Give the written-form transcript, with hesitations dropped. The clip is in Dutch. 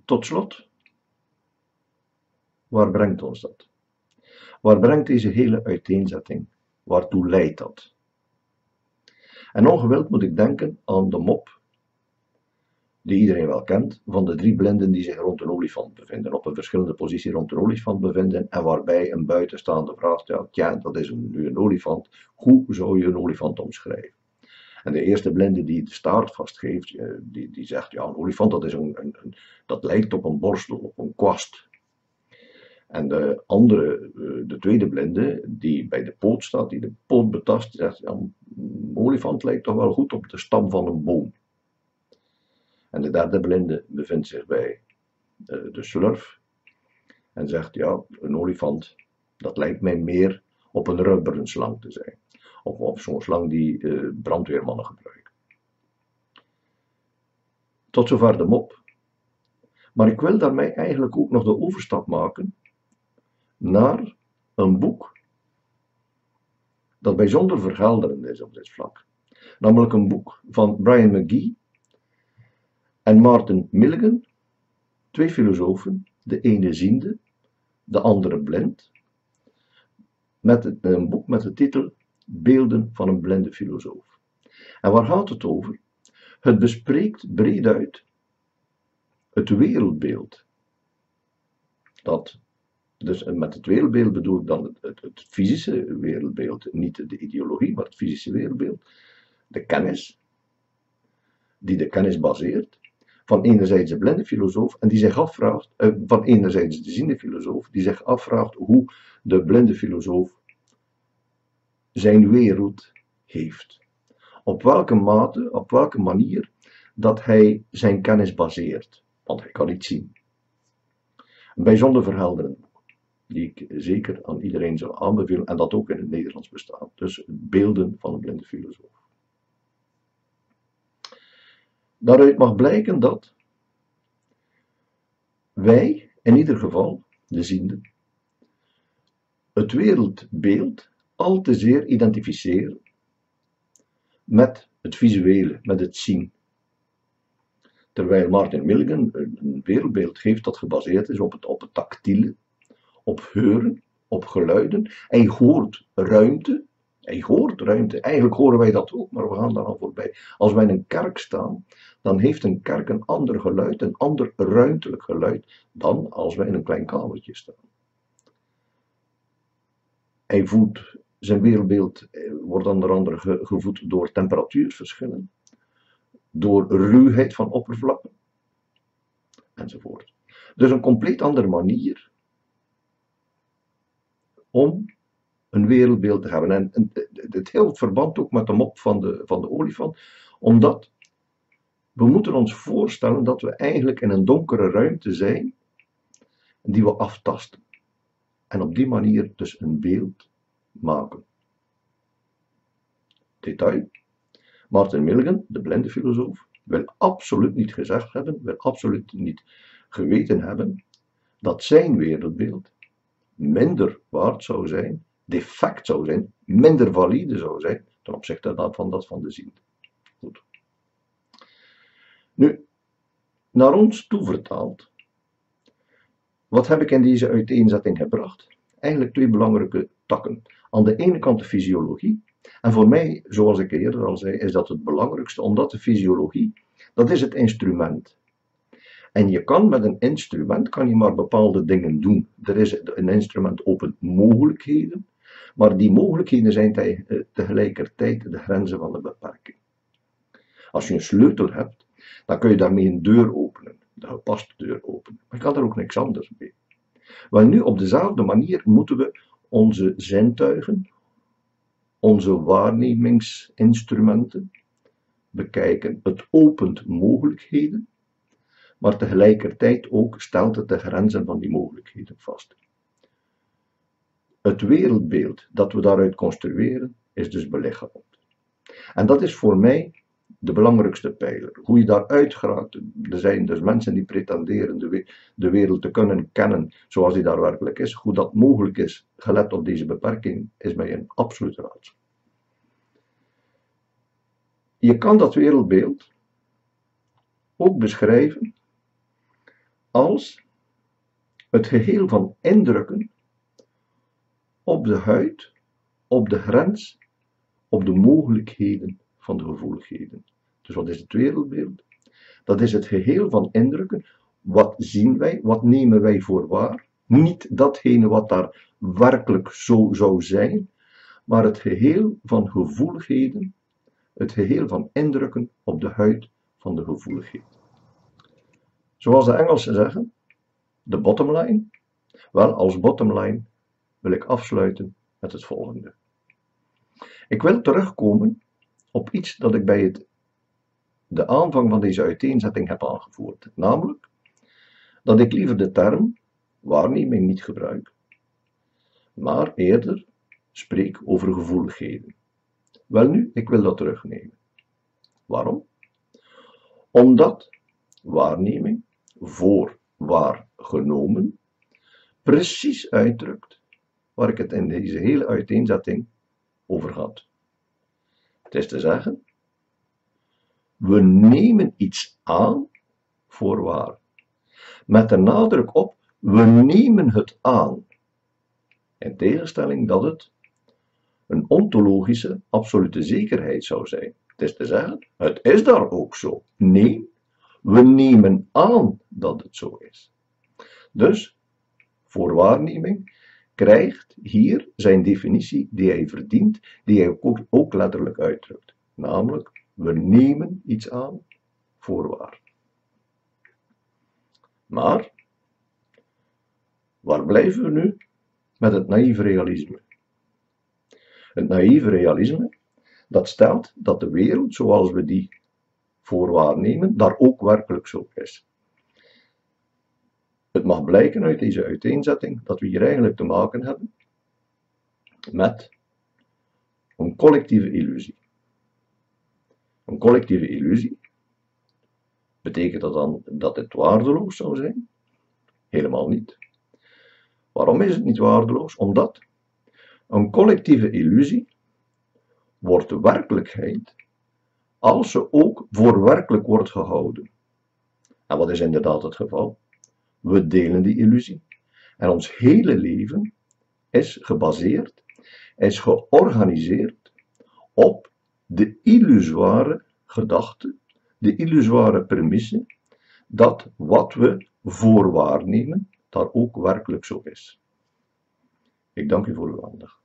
Tot slot, waar brengt ons dat? Waar brengt deze hele uiteenzetting? Waartoe leidt dat? En ongewild moet ik denken aan de mop, die iedereen wel kent, van de 3 blinden die zich rond een olifant bevinden, op een verschillende positie rond een olifant bevinden, en waarbij een buitenstaande vraagt, ja, tja, dat is nu een olifant, hoe zou je een olifant omschrijven? En de eerste blinde die de staart vastgeeft, die zegt, ja, een olifant dat, is dat lijkt op een borstel, op een kwast. En de tweede blinde, die bij de poot staat, die de poot betast, die zegt, ja, een olifant lijkt toch wel goed op de stam van een boom. En de derde blinde bevindt zich bij de slurf en zegt, ja, een olifant, dat lijkt mij meer op een rubberen slang te zijn. Of op zo'n slang die brandweermannen gebruiken. Tot zover de mop. Maar ik wil daarmee eigenlijk ook nog de overstap maken naar een boek dat bijzonder verhelderend is op dit vlak. Namelijk een boek van Brian McGee en Martin Milligan, 2 filosofen, de ene ziende, de andere blind, met een boek met de titel Beelden van een blinde filosoof. En waar gaat het over? Het bespreekt breed uit het wereldbeeld. Dus met het wereldbeeld bedoel ik dan het fysische wereldbeeld, niet de ideologie, maar het fysische wereldbeeld. De kennis, die de kennis baseert, van enerzijds de blinde filosoof, en die zich afvraagt, van enerzijds de ziende filosoof, die zich afvraagt hoe de blinde filosoof zijn wereld heeft. Op welke mate, op welke manier dat hij zijn kennis baseert, want hij kan niet zien. Een bijzonder verhelderend boek, die ik zeker aan iedereen zou aanbevelen, en dat ook in het Nederlands bestaat. Dus Beelden van een blinde filosoof. Daaruit mag blijken dat wij, in ieder geval, de zienden, het wereldbeeld al te zeer identificeren met het visuele, met het zien. Terwijl Martin Milligan een wereldbeeld geeft dat gebaseerd is op het tactiele, op heuren, op geluiden. Hij hoort ruimte. Eigenlijk horen wij dat ook, maar we gaan daar al voorbij. Als wij in een kerk staan, dan heeft een kerk een ander geluid, een ander ruimtelijk geluid, dan als wij in een klein kamertje staan. Hij voelt, zijn wereldbeeld wordt onder andere gevoed door temperatuurverschillen, door ruwheid van oppervlakken, enzovoort. Dus een compleet andere manier om een wereldbeeld te hebben. En het heeft verband ook met de mop van de olifant, omdat we moeten ons voorstellen dat we eigenlijk in een donkere ruimte zijn, die we aftasten. En op die manier dus een beeld maken. Detail. Martin Milligan, de blinde filosoof, wil absoluut niet gezegd hebben, wil absoluut niet geweten hebben, dat zijn wereldbeeld minder waard zou zijn, defect zou zijn, minder valide zou zijn, ten opzichte van dat van de ziende. Goed. Nu, naar ons toe vertaald, wat heb ik in deze uiteenzetting gebracht? Eigenlijk 2 belangrijke takken. Aan de ene kant de fysiologie, en voor mij, zoals ik eerder al zei, is dat het belangrijkste, omdat de fysiologie, dat is het instrument. En je kan met een instrument, kan je maar bepaalde dingen doen. Er is een instrument opent mogelijkheden, maar die mogelijkheden zijn tegelijkertijd de grenzen van de beperking. Als je een sleutel hebt, dan kun je daarmee een deur openen, de gepaste deur openen. Maar je kan er ook niks anders mee. Wel nu, op dezelfde manier moeten we onze zintuigen, onze waarnemingsinstrumenten bekijken. Het opent mogelijkheden, maar tegelijkertijd ook stelt het de grenzen van die mogelijkheden vast. Het wereldbeeld dat we daaruit construeren is dus belichaamd. En dat is voor mij de belangrijkste pijler. Hoe je daaruit geraakt. Er zijn dus mensen die pretenderen de wereld te kunnen kennen zoals die daar werkelijk is. Hoe dat mogelijk is, gelet op deze beperking, is mij een absoluut raadsel. Je kan dat wereldbeeld ook beschrijven als het geheel van indrukken op de huid, op de grens, op de mogelijkheden van de gevoeligheden. Dus wat is het wereldbeeld? Dat is het geheel van indrukken. Wat zien wij? Wat nemen wij voor waar? Niet datgene wat daar werkelijk zo zou zijn, maar het geheel van gevoeligheden, het geheel van indrukken op de huid van de gevoeligheid. Zoals de Engelsen zeggen, de bottom line. Wel, als bottom line wil ik afsluiten met het volgende. Ik wil terugkomen op iets dat ik bij de aanvang van deze uiteenzetting heb aangevoerd. Namelijk dat ik liever de term waarneming niet gebruik, maar eerder spreek over gevoeligheden. Welnu, ik wil dat terugnemen. Waarom? Omdat waarneming, voor waargenomen, precies uitdrukt waar ik het in deze hele uiteenzetting over had. Het is te zeggen, we nemen iets aan voor waar. Met de nadruk op, we nemen het aan. In tegenstelling dat het een ontologische absolute zekerheid zou zijn. Het is te zeggen, het is daar ook zo. Nee, we nemen aan dat het zo is. Dus, voor waarneming krijgt hier zijn definitie die hij verdient, die hij ook letterlijk uitdrukt. Namelijk, we nemen iets aan voor waar. Maar, waar blijven we nu met het naïeve realisme? Het naïeve realisme, dat stelt dat de wereld zoals we die voor waarnemen, daar ook werkelijk zo is. Het mag blijken uit deze uiteenzetting dat we hier eigenlijk te maken hebben met een collectieve illusie. Een collectieve illusie, betekent dat dan dat het waardeloos zou zijn? Helemaal niet. Waarom is het niet waardeloos? Omdat een collectieve illusie wordt werkelijkheid als ze ook voor werkelijk wordt gehouden. En wat is inderdaad het geval? We delen die illusie. En ons hele leven is gebaseerd, is georganiseerd op de illusoire gedachte, de illusoire premisse, dat wat we voor waarnemen, daar ook werkelijk zo is. Ik dank u voor uw aandacht.